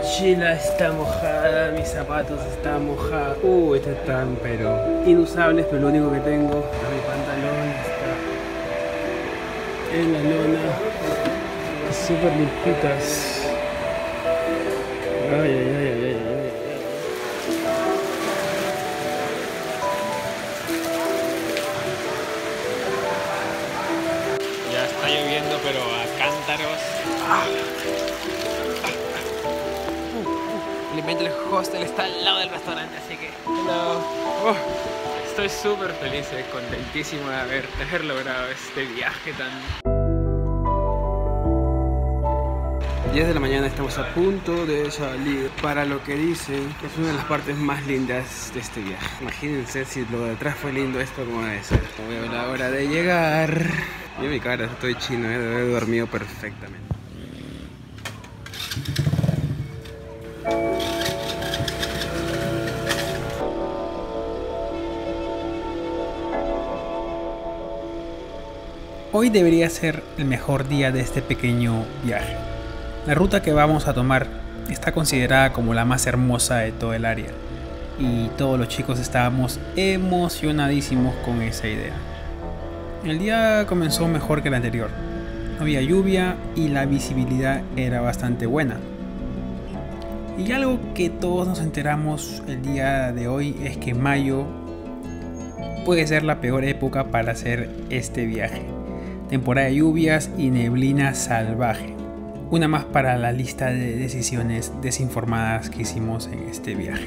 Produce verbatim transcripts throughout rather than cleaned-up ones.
mochila está mojada, mis zapatos están mojados. Uh, estos están pero inusables, pero lo único que tengo, mi pantalón está en la lona, súper limpitas. Ay, ay, ay, ay, ay, ay. Ya está lloviendo, pero a cántaros. Ah. El Inventor Hostel está al lado del restaurante, así que... Hello. Oh, estoy súper feliz, eh, contentísimo de haber, de haber logrado este viaje tan... diez de la mañana, estamos a punto de salir para lo que dicen que es una de las partes más lindas de este viaje. Imagínense si lo de atrás fue lindo, esto como debe ser. Veo la hora de llegar. Mira mi cara, estoy chino, eh, debe haber dormido perfectamente. Hoy debería ser el mejor día de este pequeño viaje. La ruta que vamos a tomar está considerada como la más hermosa de todo el área y todos los chicos estábamos emocionadísimos con esa idea. El día comenzó mejor que el anterior, no había lluvia y la visibilidad era bastante buena. Y algo que todos nos enteramos el día de hoy es que mayo puede ser la peor época para hacer este viaje. Temporada de lluvias y neblina salvaje. Una más para la lista de decisiones desinformadas que hicimos en este viaje.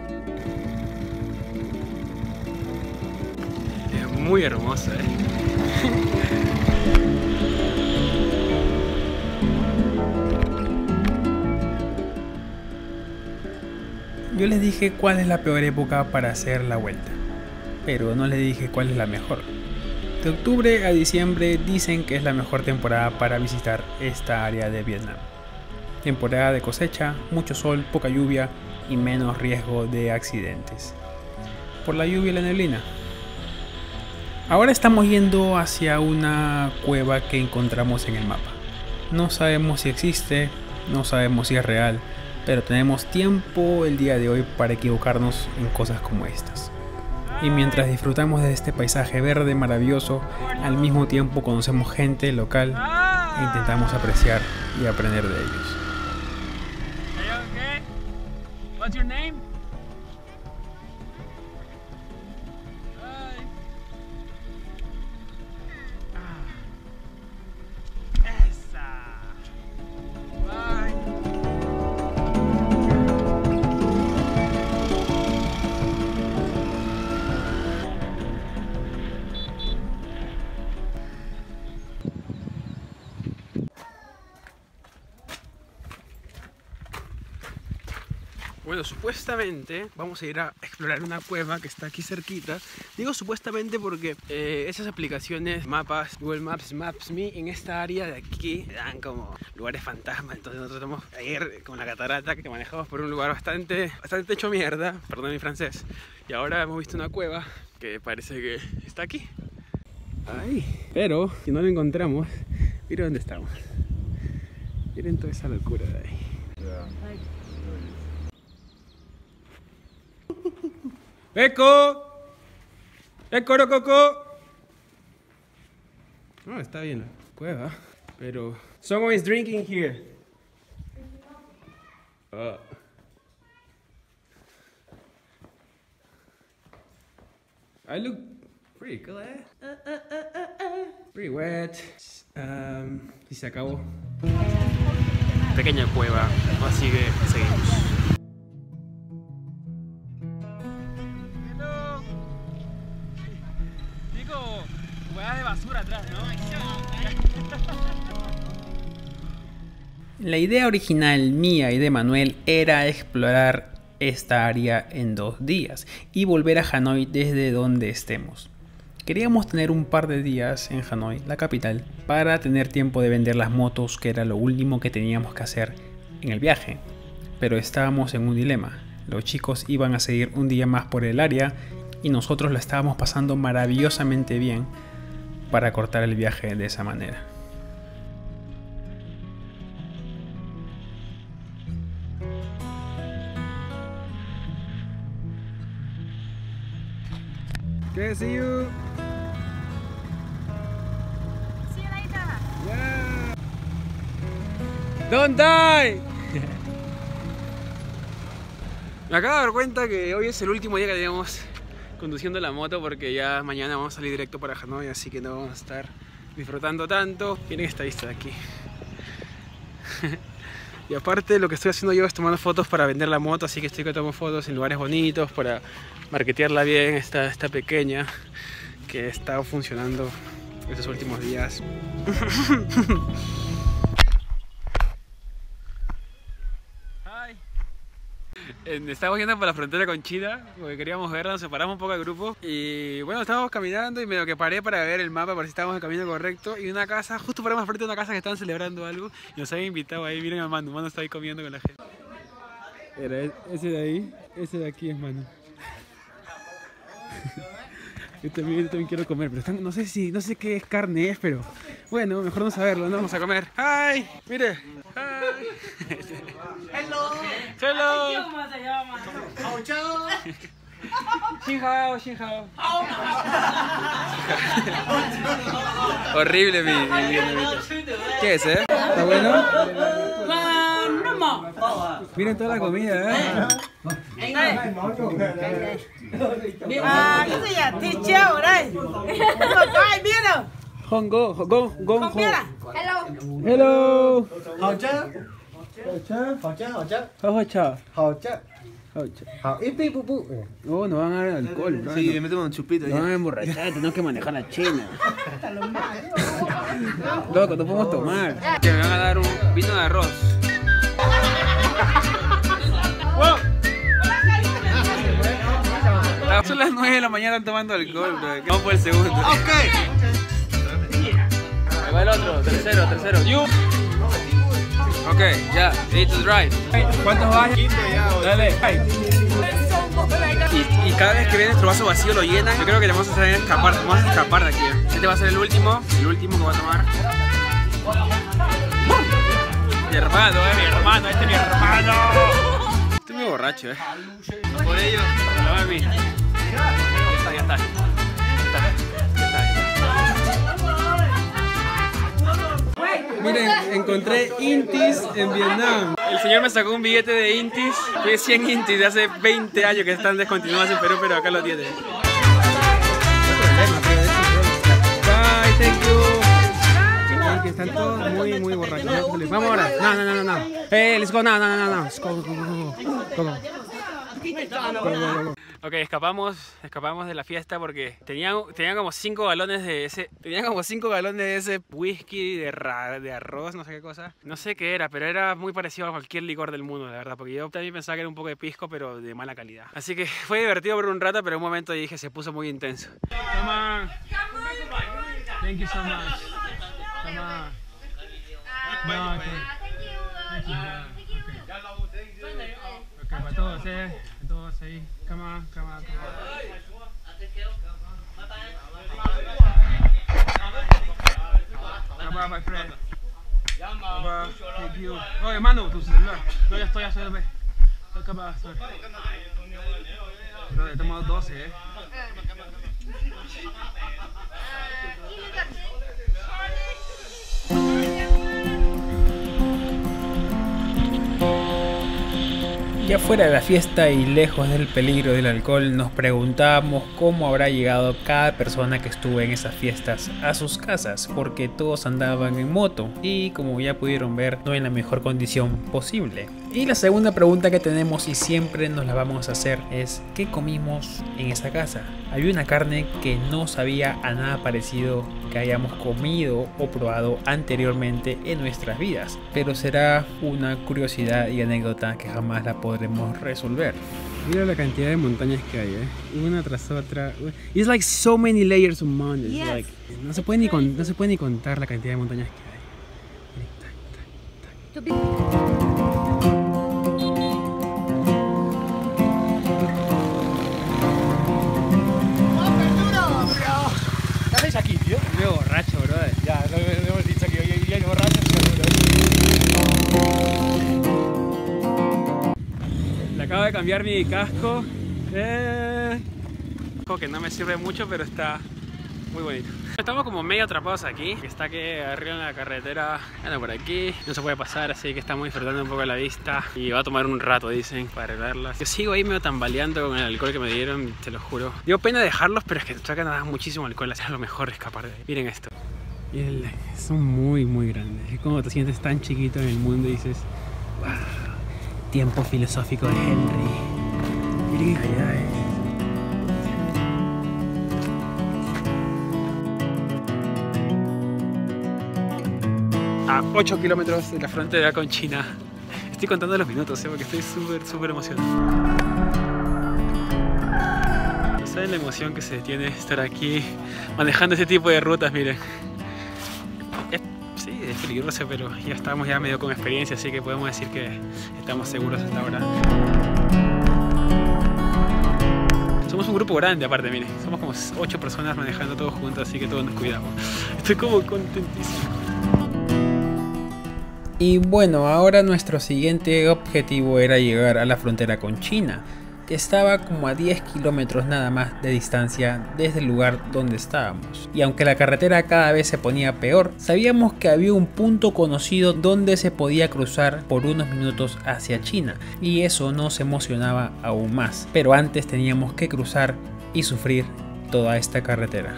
Es muy hermosa, ¿eh? Yo les dije cuál es la peor época para hacer la vuelta, pero no les dije cuál es la mejor. De octubre a diciembre dicen que es la mejor temporada para visitar esta área de Vietnam. Temporada de cosecha, mucho sol, poca lluvia y menos riesgo de accidentes. Por la lluvia y la neblina. Ahora estamos yendo hacia una cueva que encontramos en el mapa. No sabemos si existe, no sabemos si es real, pero tenemos tiempo el día de hoy para equivocarnos en cosas como estas. Y mientras disfrutamos de este paisaje verde maravilloso, al mismo tiempo conocemos gente local e intentamos apreciar y aprender de ellos. Okay. What's your name? Bueno, supuestamente vamos a ir a explorar una cueva que está aquí cerquita. Digo supuestamente porque eh, esas aplicaciones, mapas, Google Maps, Maps.me, en esta área de aquí dan como lugares fantasmas. Entonces nosotros estamos ayer con la catarata que manejamos por un lugar bastante, bastante hecho mierda, perdón mi francés. Y ahora hemos visto una cueva que parece que está aquí. Ahí. Pero si no lo encontramos, miren dónde estamos. Miren toda esa locura de ahí. ¡Eco! ¡Eco, rococo! No, está bien la cueva, pero... Someone is drinking here. Uh. I look pretty cool, eh? Uh, uh, uh, uh, uh. Pretty wet. Um, y se acabó. Pequeña cueva, así que seguimos. De basura atrás, ¿no? La idea original mía y de Manuel era explorar esta área en dos días y volver a Hanoi desde donde estemos. Queríamos tener un par de días en Hanoi, la capital, para tener tiempo de vender las motos, que era lo último que teníamos que hacer en el viaje. Pero estábamos en un dilema. Los chicos iban a seguir un día más por el área y nosotros la estábamos pasando maravillosamente bien para cortar el viaje de esa manera. Okay, see you. See you later. Yeah. Don't die. Me acabo de dar cuenta que hoy es el último día que tenemos conduciendo la moto porque ya mañana vamos a salir directo para Hanoi, así que no vamos a estar disfrutando tanto. Miren esta vista de aquí. Y aparte lo que estoy haciendo yo es tomando fotos para vender la moto, así que estoy tomando fotos en lugares bonitos para marketearla bien, esta, esta pequeña que ha estado funcionando estos últimos días. Estamos yendo por la frontera con China porque queríamos verla, nos separamos un poco del grupo y bueno, estábamos caminando y medio que paré para ver el mapa para ver si estábamos en el camino correcto y una casa, justo paramos frente a una casa que estaban celebrando algo y nos habían invitado ahí. Miren a Manu, Manu está ahí comiendo con la gente. Era ese de ahí, ese de aquí es Manu. Yo también, yo también quiero comer, pero están, no sé si, no sé qué carne es, pero bueno, mejor no saberlo, no vamos a comer. ¡Hi! Mire. ¡Hi! ¡Hello! ¡Hello! ¡Xinhao! ¡Xinhao! Horrible mi, mi vietnamita. ¿Qué es, eh? ¿Está bueno? Miren toda la comida, ¿eh? À, cái gì à? Thịt treo ở đây. Không có ai biết đâu. Hong Go, Hong Go, Go, Không biết à? Hello. Hello. Hào chất. Hào chất, hào chất, hào chất. Hao cha. Hào chất. Hao cha. Hào ít pi pu pu. Oh, nos van a dar alcohol, bro. Sí, le metemos un chupito Nos van a ya. emborrachar, tenemos que manejar la china. Loco, no podemos tomar. Que me van a dar un vino de arroz. Wow. Son las nueve de la mañana tomando alcohol, bro. Vamos por el segundo. Ok. Ahí va el otro, tercero, tercero. You. Ok, ya, ready to drive. ¿Cuántos vas? Dale. Y, y cada vez que ve nuestro vaso vacío lo llena. Yo creo que le vamos a hacer escapar, vamos a escapar de aquí. Este va a ser el último, el último que va a tomar. Mi hermano, eh, mi hermano, este es mi hermano. Estoy muy borracho, eh. No por ello, la mami. Ya está, ya está. Ya está, ya está. Miren, encontré Intis en Vietnam. El señor me sacó un billete de Intis, de cien Intis de hace veinte años que están descontinuados en Perú, pero acá lo tiene. Bye, thank you. Que están todos muy, muy borrachos. Vamos ahora. No, no, no, no, no. Eh, let's go, no, no, no, no. Let's go, go, go, go, go, go. Ok, escapamos, escapamos de la fiesta porque tenían, tenían como cinco galones de ese, tenían como cinco galones de ese whisky de, ra, de arroz, no sé qué cosa. No sé qué era, pero era muy parecido a cualquier licor del mundo, la verdad, porque yo también pensaba que era un poco de pisco, pero de mala calidad. Así que fue divertido por un rato, pero en un momento dije se puso muy intenso. Come on. Thank you so much. Come on. No, okay. Thank you. Ok, para todos, eh. Para todos ahí. Come on, come on, come on. Come on, my friend. Come on. Thank you. Oye, mano, tu celular. No, ya estoy, ya estoy. Come on, sorry. Bro, he tomado doce, eh. Ya fuera de la fiesta y lejos del peligro del alcohol, nos preguntábamos cómo habrá llegado cada persona que estuvo en esas fiestas a sus casas, porque todos andaban en moto y, como ya pudieron ver, no en la mejor condición posible. Y la segunda pregunta que tenemos y siempre nos la vamos a hacer es: ¿qué comimos en esa casa? Había una carne que no sabía a nada parecido que hayamos comido o probado anteriormente en nuestras vidas, pero será una curiosidad y anécdota que jamás la podremos resolver. Mira la cantidad de montañas que hay, eh. Una tras otra. It's like so many layers of mountains. Yes. Like, no se puede ni con, no se puede ni contar la cantidad de montañas que hay. ¿Qué hacéis aquí, tío? Medio borracho, brother. Ya, lo hemos dicho que hoy iría borracho seguro. Le acabo de cambiar mi casco. Eh, Como que no me sirve mucho, pero está muy bonito. Estamos como medio atrapados aquí, que está aquí arriba en la carretera. Bueno, por aquí no se puede pasar, así que estamos disfrutando un poco de la vista. Y va a tomar un rato, dicen, para arreglarlas. Yo sigo ahí medio tambaleando con el alcohol que me dieron, te lo juro. Dio pena dejarlos, pero es que te sacan muchísimo alcohol, así es lo mejor escapar de ahí. Miren esto. Miren, son muy, muy grandes. Es como te sientes tan chiquito en el mundo y dices, wow, tiempo filosófico de Henry. Miren qué calidad es. A ocho kilómetros de la frontera con China. Estoy contando los minutos, ¿eh? Porque estoy súper, súper emocionado. No saben la emoción que se tiene estar aquí manejando este tipo de rutas, miren. Es, sí, es peligroso, pero ya estamos ya medio con experiencia, así que podemos decir que estamos seguros hasta ahora. Somos un grupo grande aparte, miren. Somos como ocho personas manejando todos juntos, así que todos nos cuidamos. Estoy como contentísimo. Y bueno, ahora nuestro siguiente objetivo era llegar a la frontera con China, que estaba como a diez kilómetros nada más de distancia desde el lugar donde estábamos. Y aunque la carretera cada vez se ponía peor, sabíamos que había un punto conocido donde se podía cruzar por unos minutos hacia China, y eso nos emocionaba aún más. Pero antes teníamos que cruzar y sufrir toda esta carretera.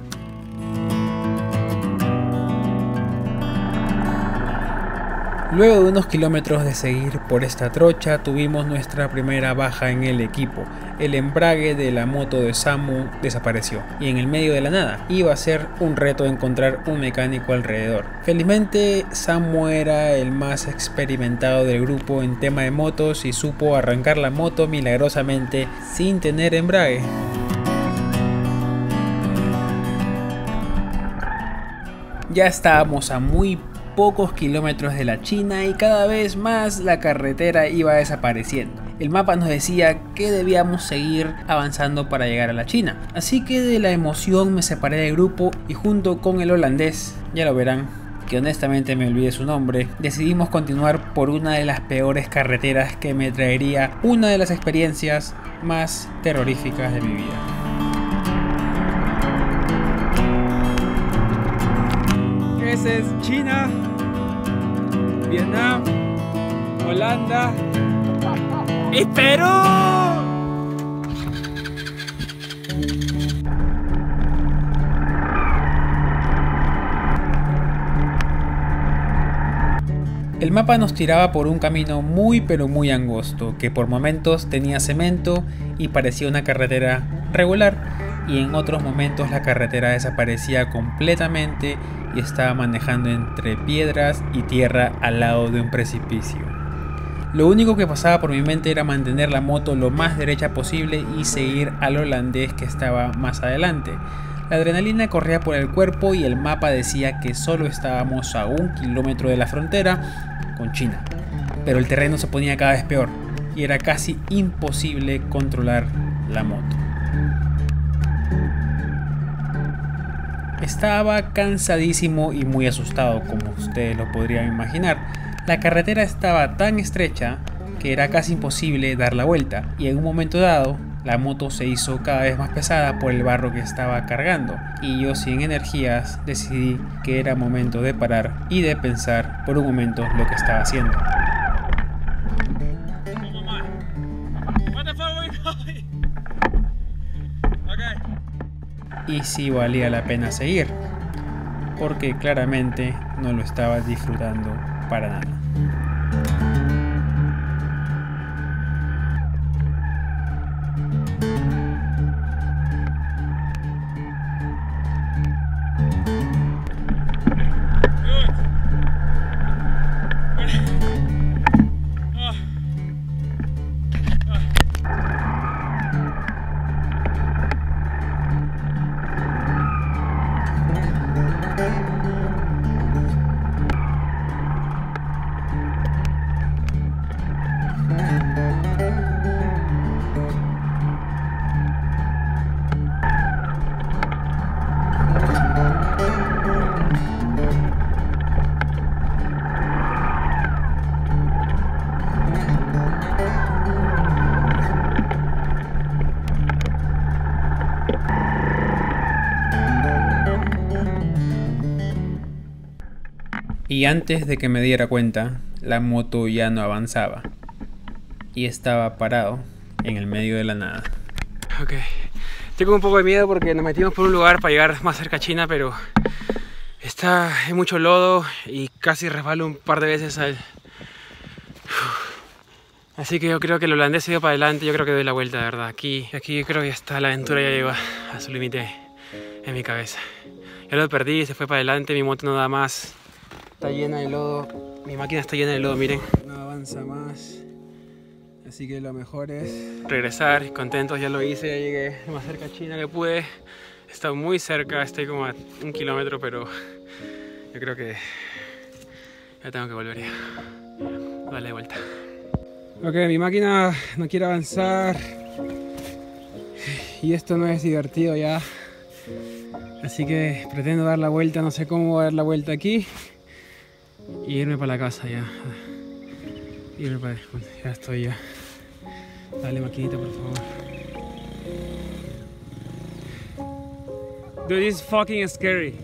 Luego de unos kilómetros de seguir por esta trocha, tuvimos nuestra primera baja en el equipo. El embrague de la moto de Samu desapareció y en el medio de la nada iba a ser un reto encontrar un mecánico alrededor. Felizmente Samu era el más experimentado del grupo en tema de motos y supo arrancar la moto milagrosamente sin tener embrague. Ya estábamos a muy pocos kilómetros de la China y cada vez más la carretera iba desapareciendo. El mapa nos decía que debíamos seguir avanzando para llegar a la China. Así que de la emoción me separé del grupo y junto con el holandés, ya lo verán, que honestamente me olvidé su nombre, decidimos continuar por una de las peores carreteras que me traería una de las experiencias más terroríficas de mi vida. Ese es China, Vietnam, Holanda y Perú. El mapa nos tiraba por un camino muy pero muy angosto, que por momentos tenía cemento y parecía una carretera regular, y en otros momentos la carretera desaparecía completamente y estaba manejando entre piedras y tierra al lado de un precipicio. Lo único que pasaba por mi mente era mantener la moto lo más derecha posible y seguir al holandés que estaba más adelante. La adrenalina corría por el cuerpo y el mapa decía que solo estábamos a un kilómetro de la frontera con China, pero el terreno se ponía cada vez peor y era casi imposible controlar la moto. Estaba cansadísimo y muy asustado, como ustedes lo podrían imaginar. La carretera estaba tan estrecha que era casi imposible dar la vuelta, y en un momento dado la moto se hizo cada vez más pesada por el barro que estaba cargando, y yo sin energías decidí que era momento de parar y de pensar por un momento lo que estaba haciendo. Y si valía la pena seguir, porque claramente no lo estaba disfrutando para nada. Y antes de que me diera cuenta, la moto ya no avanzaba y estaba parado en el medio de la nada. Ok, tengo un poco de miedo porque nos metimos por un lugar para llegar más cerca a China, pero está en mucho lodo y casi resbalo un par de veces al... Así que yo creo que el holandés se dio para adelante, yo creo que doy la vuelta, de verdad. Aquí, aquí yo creo que ya está, la aventura ya llegó a su límite en mi cabeza. Ya lo perdí, se fue para adelante, mi moto no da más. Está llena de lodo, mi máquina está llena de lodo, miren. No avanza más. Así que lo mejor es regresar, contentos, ya lo hice, ya llegué lo más cerca a China que pude. Está muy cerca, estoy como a un kilómetro, pero yo creo que ya tengo que volver ya. Dale de vuelta. Ok, mi máquina no quiere avanzar y esto no es divertido ya. Así que pretendo dar la vuelta, no sé cómo voy a dar la vuelta aquí y irme para la casa ya. Irme para... Bueno, ya estoy ya. Dale, maquinita, por favor. Dude, this is fucking scary.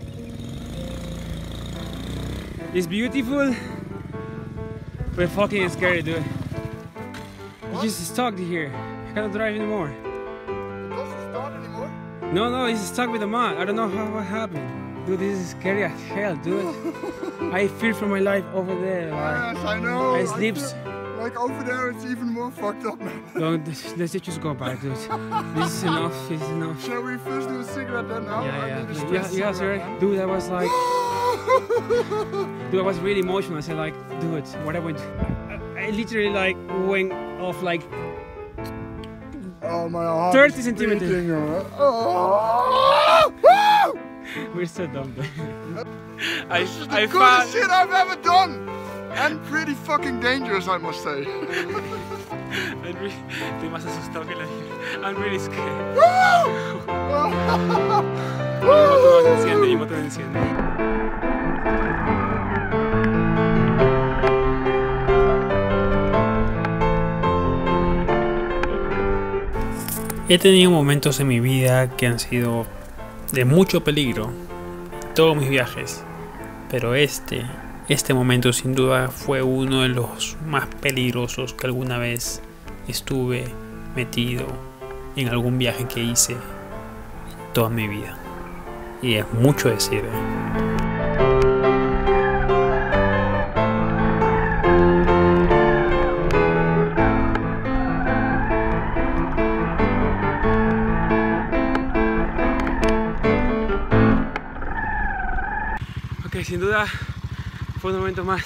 It's beautiful, but fucking scary, dude. You just stuck here. I cannot drive anymore. It doesn't start anymore? No, no, it's stuck with the mud. I don't know how what happened. Dude, this is scary as hell, dude. I fear for my life over there. Like, Yes, I know. I sleep. Like over there, it's even more fucked up, man. Don't, let's just go back, dude. This is enough. This is enough. Shall we first do a cigarette then now? Yeah, I yeah, need a yeah, straight yeah, yeah, cigarette, sir. man. Dude, I was like, dude, I was really emotional. I said like, dude, what I went, I, I literally like went off like Oh, my heart thirty is centimeters. beating, uh, oh, woo! We're so dumb. I, This is the I coolest found. shit I've ever done! And pretty fucking dangerous, I must say. I'm really, estoy más asustado que la vida. I'm really scared. Mi moto no se enciende, mi moto no se enciende. He tenido momentos en mi vida que han sido de mucho peligro en todos mis viajes, pero este, este momento sin duda fue uno de los más peligrosos que alguna vez estuve metido en algún viaje que hice en toda mi vida. Y es mucho decir, ¿eh? Ok, sin duda fue un momento más,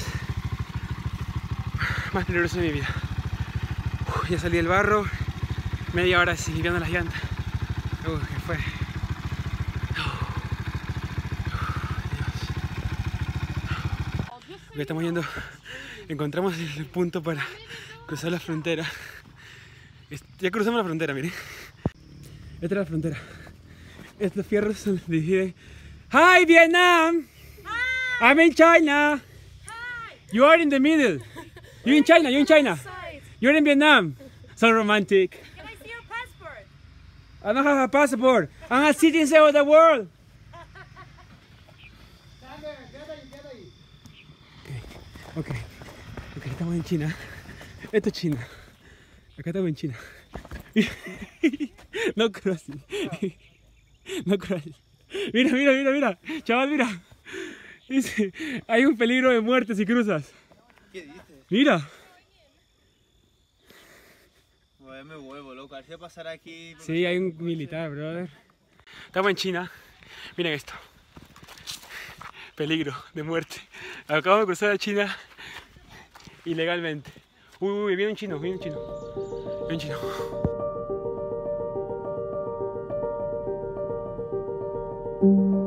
más peligroso de mi vida. Uf, ya salí del barro, media hora así limpiando las llantas. Uf, ¿qué fue? Ok, estamos yendo, encontramos el punto para cruzar la frontera. Ya cruzamos la frontera, miren. Esta es la frontera. Estos fierros se dividen. ¡Hi, Vietnam! I'm in China. Hi. You are in the middle. You're in China. You're in China. Side. You're in Vietnam. So romantic. Can I see your passport? I don't have a passport. I'm a citizen of the world. Okay. Okay. Okay, estamos en China. Esto es China. Acá estamos en China. No crossing. No crossing. Mira, mira, mira, mira. Chaval, mira. Dice, hay un peligro de muerte si cruzas. ¿Qué dices? Mira. Pues me vuelvo loco, a ver si pasar aquí. Sí, hay un militar, brother. Estamos en China. Miren esto. Peligro de muerte. Acabo de cruzar a China ilegalmente. Uy, uy, viene un chino, viene un chino. Viene un chino. Thank you.